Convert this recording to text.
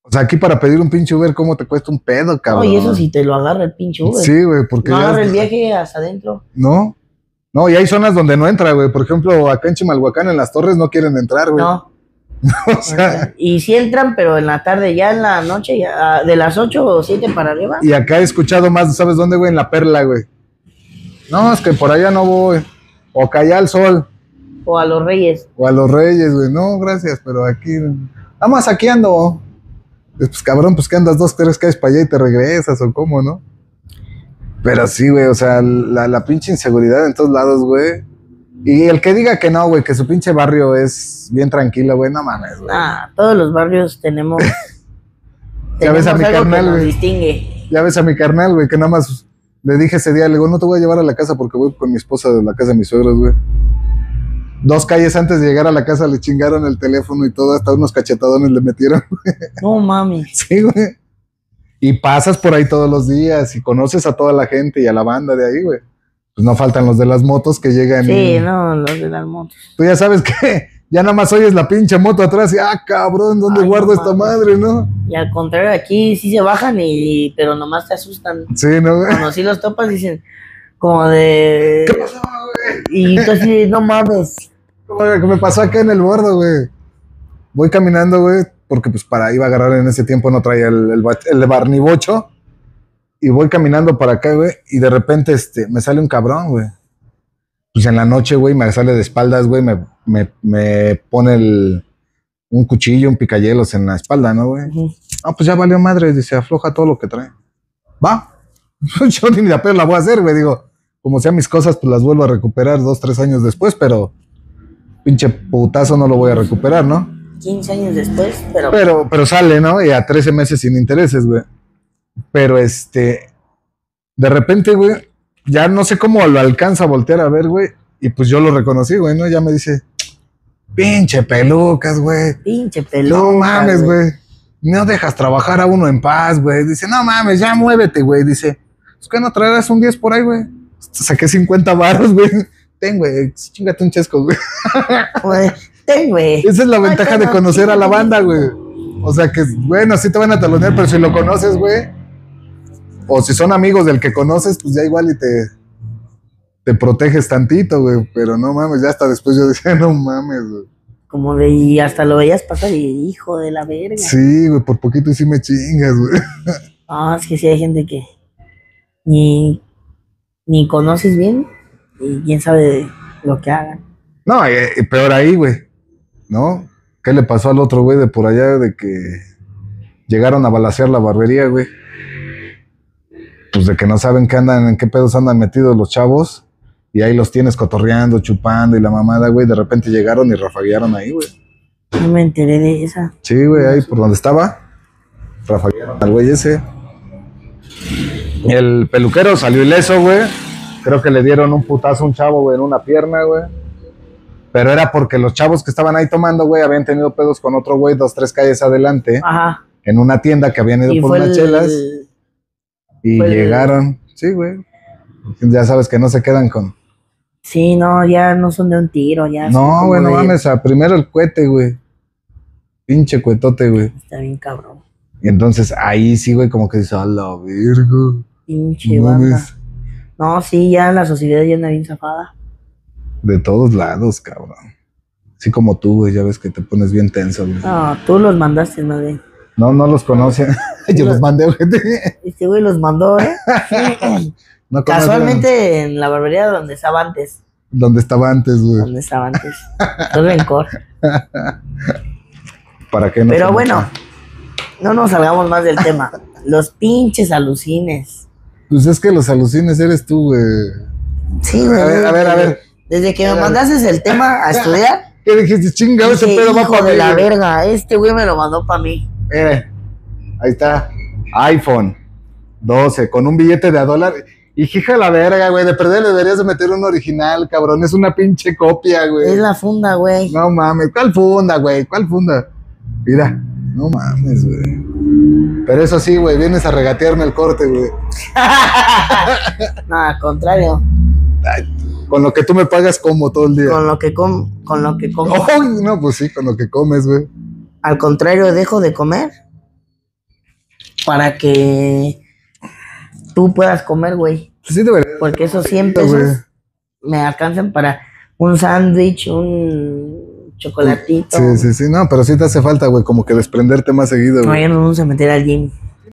O sea, aquí para pedir un pinche Uber, ¿cómo te cuesta un pedo, No, y eso cabrón? si te lo agarra el pinche Uber. Sí, güey, porque No ya... agarra el viaje hasta adentro. ¿No? No, y hay zonas donde no entra, güey. Por ejemplo, acá en Chimalhuacán, en las torres, no quieren entrar, güey. No. O sea, Y sí entran, pero en la tarde, ya en la noche, ya, de las 8 o 7 para arriba. y acá he escuchado más, ¿sabes dónde, güey? En La Perla, güey. No, es que por allá no voy. O acá allá al sol. O a los Reyes. O a los Reyes, güey. No, gracias, pero aquí... Nada más aquí ando. Pues cabrón, pues que andas 2, 3 calles para allá y te regresas, o cómo, ¿no? Pero sí, güey, o sea, la pinche inseguridad en todos lados, güey. Y el que diga que no, güey, que su pinche barrio es bien tranquilo, güey, no mames, güey. Ah, todos los barrios tenemos. Ya ves a mi algo que carnal, nos güey. distingue. Ya ves a mi carnal, güey, que nada más le dije ese día, le digo, no te voy a llevar a la casa porque voy con mi esposa de la casa de mis suegros, güey. 2 calles antes de llegar a la casa le chingaron el teléfono y todo, hasta unos cachetadones le metieron, güey. No mami. Sí, güey. Y pasas por ahí todos los días y conoces a toda la gente y a la banda de ahí, güey. Pues no faltan los de las motos que llegan. Sí, y... no, los de las motos. Tú ya sabes que ya nada más oyes la pinche moto atrás y, cabrón, ¿dónde guardo esta madre, no? Y al contrario, aquí sí se bajan pero nomás te asustan. Sí, ¿no, güey? Cuando sí los topas dicen, como de... ¿Qué pasó, güey? Y tú así, no mames. ¿Qué me pasó acá en el bordo, güey? Voy caminando, güey, porque pues para iba a agarrar en ese tiempo, no traía el barnibocho. Y voy caminando para acá, güey, y de repente me sale un cabrón, güey. Pues en la noche, güey, me sale de espaldas, güey, me pone un cuchillo, un picayelos en la espalda, ¿no, güey? Pues ya valió madre, dice, afloja todo lo que trae. Va. Yo ni de pedo la voy a hacer, güey, digo, como sean mis cosas, pues las vuelvo a recuperar 2, 3 años después, pero pinche putazo no lo voy a recuperar, ¿no? 15 años después, Pero sale, ¿no? Y a 13 meses sin intereses, güey. Pero de repente, güey, ya no sé cómo lo alcanza a voltear a ver, güey. Y pues yo lo reconocí, güey, ¿no? Ya me dice, pinche pelucas, güey. Pinche pelucas. No mames, güey. No dejas trabajar a uno en paz, güey. Dice, no mames, ya muévete, güey. Dice, ¿es que no traerás un 10 por ahí, güey? Saqué 50 baros, güey. Ten, güey, chingate un chesco, güey. Ten, güey. Esa es la ventaja de conocer a la banda, güey. O sea que, bueno, sí te van a talonear, pero si lo conoces, güey, o si son amigos del que conoces, pues ya igual y te proteges tantito, güey. Pero no mames, ya hasta después yo decía, no mames, güey. Como de, y hasta lo veías pasar y hijo de la verga. Sí, güey, por poquito y sí me chingas, güey. Es que sí hay gente que ni conoces bien y quién sabe lo que hagan. No, peor ahí, güey, ¿no? ¿Qué le pasó al otro güey de por allá de que llegaron a balacear la barbería, güey? Pues de que no saben en qué pedos andan metidos los chavos y ahí los tienes cotorreando, chupando y la mamada, güey. De repente llegaron y rafaguearon ahí, güey. No me enteré de esa. Sí, güey, ahí por donde estaba, rafaguearon al güey ese. El peluquero salió ileso, güey. Creo que le dieron un putazo a un chavo, güey, en una pierna, güey. Pero era porque los chavos que estaban ahí tomando, güey, habían tenido pedos con otro güey 2, 3 calles adelante. Ajá. En una tienda que habían ido por unas chelas. Y llegaron. Sí, güey. Ya sabes que no se quedan con... Sí, no, ya no son de un tiro, ya. No, güey, no mames. Primero el cohete, güey. Pinche cuetote, güey. Está bien cabrón. Y entonces ahí sí, güey, como que dice, a la verga. Pinche banda. No, sí, ya la sociedad ya anda bien zafada. De todos lados, cabrón. Así como tú, güey, ya ves que te pones bien tenso, güey. No, tú los mandaste, madre. No los conocen. Yo los mandé, güey. Este güey los mandó, ¿eh? No casualmente en la barbería donde estaba antes. Donde estaba antes, güey. Donde estaba antes. Todo rencor. ¿Para qué no? Pero bueno, no nos salgamos más del tema. Los pinches alucines. Pues es que los alucines eres tú, güey. Sí, güey. A ver. Desde que me mandaste el tema a estudiar. ¿Qué dijiste? Chinga, ese pedo va para mí. De la verga, este güey me lo mandó para mí. Ahí está. iPhone 12 con un billete de $1. Y hija la verga, güey. De perder le deberías de meter un original, cabrón. Es una pinche copia, güey. Es la funda, güey. No mames. ¿Cuál funda, güey? ¿Cuál funda? Mira. No mames, güey. Pero eso sí, güey. Vienes a regatearme el corte, güey. No, al contrario. Ay, con lo que tú me pagas como todo el día. Con lo que como. Oh, no, pues sí, con lo que comes, güey. Al contrario, dejo de comer para que tú puedas comer, güey. Pues sí, debería. Porque esos 100 Güey. pesos me alcanzan para un sándwich, un chocolatito. Sí, no, pero sí te hace falta, güey, como que desprenderte más seguido, No, güey. ya nos vamos a meter al gym.